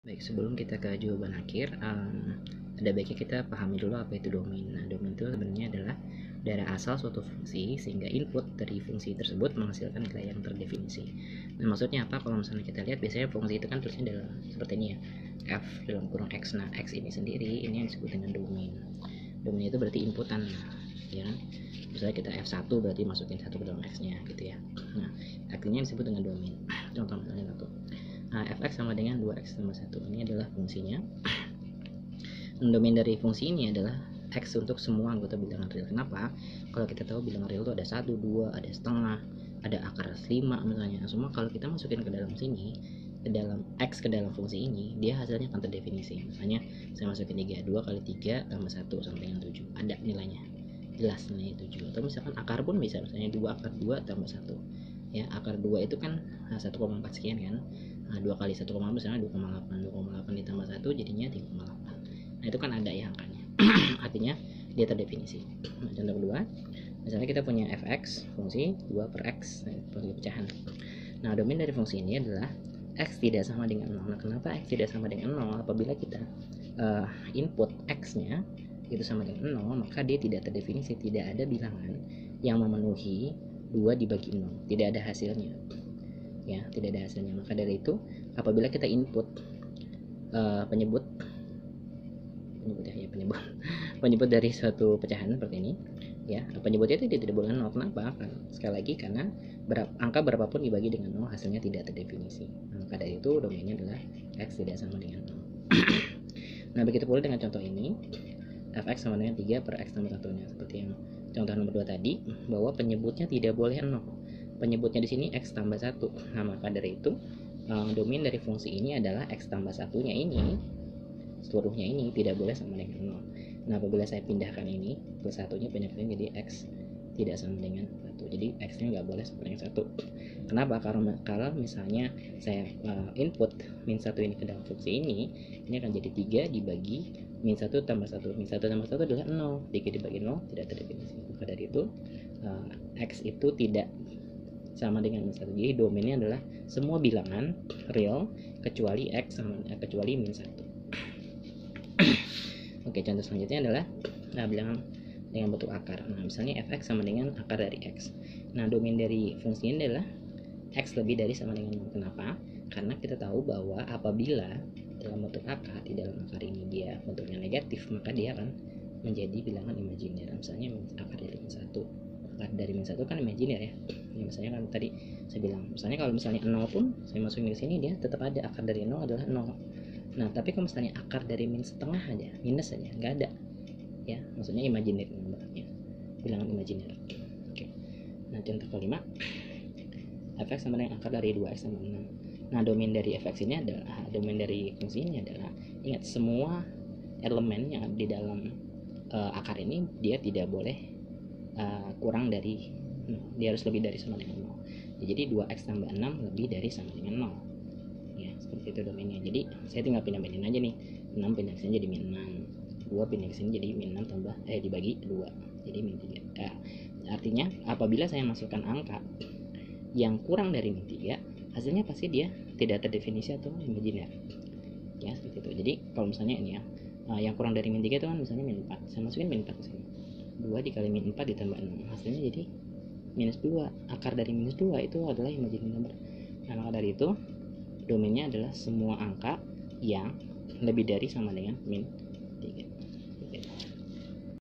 Baik, sebelum kita ke jawaban akhir, ada baiknya kita pahami dulu apa itu domain. Nah, domain itu sebenarnya adalah daerah asal suatu fungsi sehingga input dari fungsi tersebut menghasilkan nilai yang terdefinisi. Nah, maksudnya apa? Kalau misalnya kita lihat, biasanya fungsi itu kan tulisnya dalam seperti ini ya, f dalam kurung x. Nah, x ini sendiri ini yang disebut dengan domain. Domain itu berarti inputan, ya kan? Misalnya kita f1 berarti masukin 1 ke dalam x-nya gitu ya. Nah, artinya disebut dengan domain. Contoh misalnya satu. Fx sama dengan 2x tambah 1. Ini adalah fungsinya. Domain dari fungsi ini adalah x untuk semua anggota bilangan real. Kenapa? Kalau kita tahu bilangan real itu ada 1, 2, ada setengah, ada akar 5 misalnya. Semua kalau kita masukin ke dalam sini, ke dalam x ke dalam fungsi ini, dia hasilnya akan terdefinisi. Misalnya saya masukin 3, 2 kali 3 tambah 1 sama dengan 7. Ada nilainya. Jelas nilainya 7. Atau misalkan akar pun bisa, misalnya 2 akar 2 tambah 1. Ya, akar 2 itu kan 1,4 sekian kan. 2 kali 1,4 misalnya 2,8. 2,8 ditambah 1 jadinya 3,8. Nah, itu kan ada ya angkanya. Artinya dia terdefinisi. Nah, contoh kedua, misalnya kita punya fx fungsi 2 per x, fungsi pecahan. Nah, domain dari fungsi ini adalah x tidak sama dengan 0. Nah, kenapa x tidak sama dengan 0? Apabila kita input x-nya itu sama dengan 0, maka dia tidak terdefinisi, tidak ada bilangan yang memenuhi 2 dibagi 0, tidak ada hasilnya. Ya, tidak ada hasilnya. Maka dari itu, apabila kita input penyebut penyebut dari suatu pecahan seperti ini, ya, penyebutnya itu tidak boleh 0. Kenapa? Sekali lagi karena angka berapapun dibagi dengan 0 hasilnya tidak terdefinisi. Maka dari itu domainnya adalah x tidak sama dengan 0. Nah, begitu pula dengan contoh ini, fx sama dengan 3 per x tambah 1-nya. Seperti yang contoh nomor 2 tadi, bahwa penyebutnya tidak boleh 0. Penyebutnya di sini x tambah 1. Nah, maka dari itu domain dari fungsi ini adalah x tambah 1-nya ini, seluruhnya ini tidak boleh sama dengan 0. Nah, apabila saya pindahkan ini ke 1-nya, pindahkan jadi x tidak sama dengan 1. Jadi x-nya nggak boleh sama dengan 1. Kenapa? Karena kalau misalnya saya input min 1 ini ke dalam fungsi ini akan jadi 3 dibagi min 1 tambah 1. Min 1 tambah 1 adalah 0. 3 dibagi 0 tidak terdefinisi. Maka dari itu x itu tidak sama dengan min 1. Jadi domainnya adalah semua bilangan real kecuali x sama kecuali min 1. Oke, contoh selanjutnya adalah bilangan dengan bentuk akar. Nah, misalnya fx sama dengan akar dari x. Nah, domain dari fungsi ini adalah x lebih dari sama dengan 0. Kenapa? Karena kita tahu bahwa apabila dalam bentuk akar, di dalam akar ini dia bentuknya negatif, maka dia akan menjadi bilangan imajiner. Misalnya akar dari min 1. Akar dari min 1 kan imajiner ya. Ya, misalnya kan tadi saya bilang, misalnya kalau misalnya 0 pun saya masukin ke sini, dia tetap ada akar dari 0 adalah 0. Nah, tapi kalau misalnya akar dari min setengah aja, minus aja, nggak ada. Ya, maksudnya imajiner nomornya, bilangan imajiner. Oke. Nah, contoh kelima, fx sama dengan akar dari 2x tambah 6. Nah, domain dari fx ini adalah, domain dari fungsi ini adalah, ingat, semua elemen yang ada di dalam akar ini dia tidak boleh kurang dari 0. Dia harus lebih dari sama dengan 0. Jadi 2x tambah 6 lebih dari sama dengan 0. Ya, seperti itu domainnya. Jadi saya tinggal pindah-pindahin aja nih. 6 pindah ke sini jadi min 6. 2 pindah ke sini jadi min 6 tambah dibagi 2 jadi min 3. Artinya apabila saya masukkan angka yang kurang dari min 3, hasilnya pasti dia tidak terdefinisi atau imajiner. Ya, seperti itu. Jadi kalau misalnya ini ya, yang kurang dari min 3 itu kan misalnya min 4. Saya masukin min 4 ke sini. 2 dikali min 4 ditambah 6. Hasilnya jadi minus 2. Akar dari minus 2 itu adalah imajiner number. Nah, maka dari itu domainnya adalah semua angka yang lebih dari sama dengan min